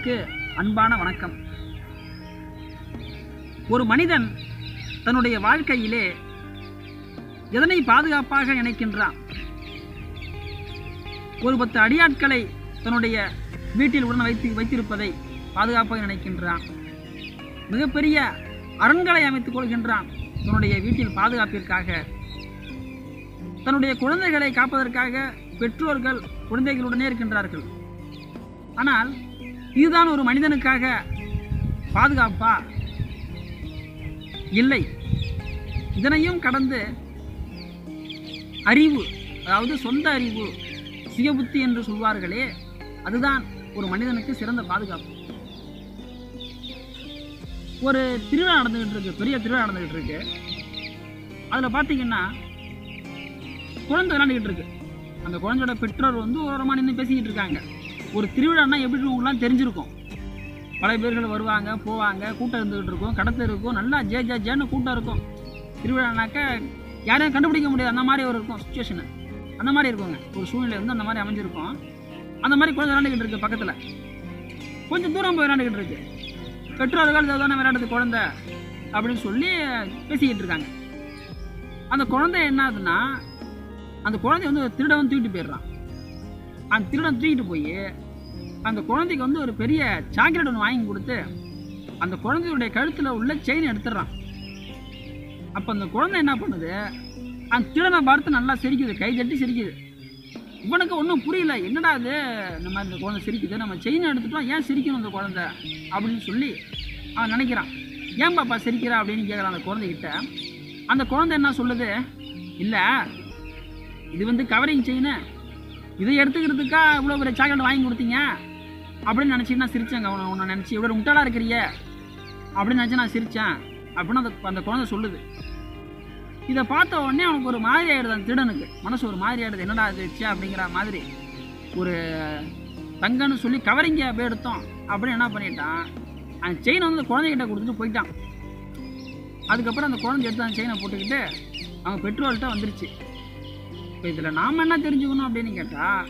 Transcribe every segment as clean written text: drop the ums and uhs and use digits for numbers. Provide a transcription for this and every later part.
நண்பர்களுக்கு அன்பான வணக்கம். ஒரு மனிதன் தன்னுடைய வாழ்க்கையிலே எதனை பாதுகாப்பாக நினைக்கின்றான்? ஒரு 10 அடியாட்களை தன்னுடைய வீட்டில் உடன் வைத்திருப்பதை பாதுகாப்பாக நினைக்கின்றான். மிகப்பெரிய அரண்களை அமைத்துக் கொள்கின்றான் தன்னுடைய வீட்டில் பாதுகாப்பிற்காக. தன்னுடைய குழந்தைகளை காப்பதற்காக பெற்றோர்கள் குழந்தைகளுடனே இருக்கின்றார்கள். ஆனால் இதுதான் ஒரு மனிதனுக்காக பாதுகாப்பா? இல்லை. இதனையும் கடந்து அறிவு, அதாவது சொந்த அறிவு, சுயபுத்தி என்று சொல்வார்களே, அதுதான் ஒரு மனிதனுக்கு சிறந்த பாதுகாப்பு. ஒரு திருவிழா நடந்துகிட்டு இருக்கு, பெரிய திருவிழா நடந்துகிட்டு இருக்கு. அதில் பார்த்தீங்கன்னா குழந்தை விளையாண்டுக்கிட்டு இருக்கு. அந்த குழந்தையோட பெற்றோர் ஒரு ஓரமாக நின்று பேசிக்கிட்டு இருக்காங்க. ஒரு திருவிழான்னா எப்படி உங்களுக்குலாம் தெரிஞ்சிருக்கும். பல பேர்கள் வருவாங்க போவாங்க, கூட்டம் இருந்துகிட்டு இருக்கும், கடத்த இருக்கும், நல்லா ஜேன்னு கூட்டம் இருக்கும். திருவிழானாக்க யாரையும் கண்டுபிடிக்க முடியாது, அந்த மாதிரி ஒரு இருக்கும் சுச்சுவேஷனு. அந்த மாதிரி இருக்குங்க, ஒரு சூழ்நிலை வந்து அந்த மாதிரி அமைஞ்சிருக்கும். அந்த மாதிரி குழந்தை விளையாண்டுக்கிட்டு இருக்கு. பக்கத்தில் கொஞ்சம் தூரம் போய் விளையாண்டுக்கிட்டு இருக்கு. பெற்றோர்கள் தானே விளையாடுறது குழந்தை அப்படின்னு சொல்லி பேசிக்கிட்டு இருக்காங்க. அந்த குழந்தை என்ன ஆகுதுன்னா, அந்த குழந்தை வந்து ஒரு திருடன் தூக்கிட்டு போயிடுறான். அந்த திருடன் தூக்கிட்டு போய் அந்த குழந்தைக்கு வந்து ஒரு பெரிய சாக்லேட் ஒன்று வாங்கி கொடுத்து அந்த குழந்தையுடைய கழுத்தில் உள்ள செயின் எடுத்துடுறான். அப்போ அந்த குழந்தை என்ன பண்ணுது, அந்த திருடனை பார்த்து நல்லா சிரிக்குது, கை தட்டி சிரிக்குது. இவனுக்கு ஒன்றும் புரியல, என்னடா இது நம்ம இந்த குழந்தை சிரிக்குது, நம்ம செயினை எடுத்துட்டோம், ஏன் சிரிக்கணும் இந்த குழந்தை அப்படின்னு சொல்லி அவன் நினைக்கிறான். ஏன் பாப்பா சிரிக்கிறா அப்படின்னு கேட்குறான் அந்த குழந்தைகிட்ட. அந்த குழந்தை என்ன சொல்லுது, இல்லை இது வந்து கவரிங் செயின்னு, இதை எடுத்துக்கிறதுக்கா இவ்வளோ பெரிய சாக்லேட் வாங்கி கொடுத்தீங்க அப்படின்னு நினச்சி நான் சிரித்தேங்க. உன்னை நினச்சி இவ்வளோ முட்டாளாக இருக்கிறிய அப்படின்னு நினச்சி நான் சிரித்தேன் அப்படின்னு அந்த குழந்தை சொல்லுது. இதை பார்த்த உடனே அவனுக்கு ஒரு மாதிரி ஆகிடுது, அந்த திருடனுக்கு மனசு ஒரு மாதிரி ஆகிடுது. என்னடா இது வச்சா அப்படிங்கிற மாதிரி. ஒரு தங்கன்னு சொல்லி கவரிங்க அப்படியே எடுத்தோம் அப்படின்னு என்ன பண்ணிட்டான், அந்த செயினை வந்து அந்த குழந்தைகிட்ட கொடுத்துட்டு போயிட்டான். அதுக்கப்புறம் அந்த குழந்தை எடுத்து அந்த செயினை போட்டுக்கிட்டு அவங்க பெற்றோர்கிட்ட வந்துருச்சு. இப்போ இதில் நாம் என்ன தெரிஞ்சுக்கணும் அப்படின்னு கேட்டால்,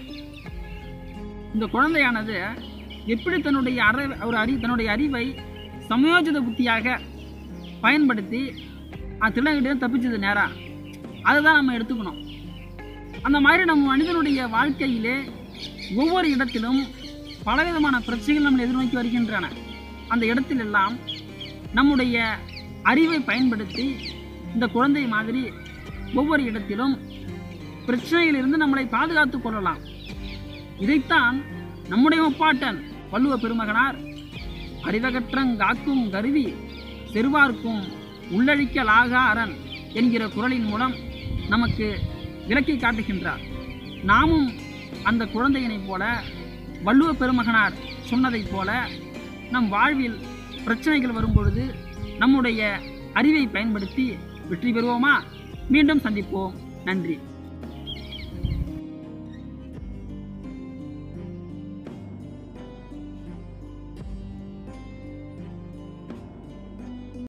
இந்த குழந்தையானது எப்படி தன்னுடைய அறிவை சமயோஜித புத்தியாக பயன்படுத்தி திருடங்கிட்டே தப்பிச்சது நேரா, அதுதான் நம்ம எடுத்துக்கணும். அந்த மாதிரி நம்ம மனிதனுடைய வாழ்க்கையிலே ஒவ்வொரு இடத்திலும் பலவிதமான பிரச்சனைகள் நம்ம எதிர்நோக்கி வருகின்றன. அந்த இடத்திலெல்லாம் நம்முடைய அறிவை பயன்படுத்தி இந்த குழந்தை மாதிரி ஒவ்வொரு இடத்திலும் பிரச்சனையிலிருந்து நம்மளை பாதுகாத்து கொள்ளலாம். இதைத்தான் நம்முடைய முப்பாட்டன் வள்ளுவ பெருமகனார் அறிவகற்றங்காக்கும் கருவி செருவார்க்கும் உள்ளழிக்கலாகா அரண் என்கிற குறளின் மூலம் நமக்கு விளக்கி காட்டுகின்றார். நாமும் அந்த குழந்தையினைப் போல வள்ளுவ பெருமகனார் சொன்னதைப் போல நம் வாழ்வில் பிரச்சனைகள் வரும்பொழுது நம்முடைய அறிவை பயன்படுத்தி வெற்றி பெறுவோமா? மீண்டும் சந்திப்போம். நன்றி.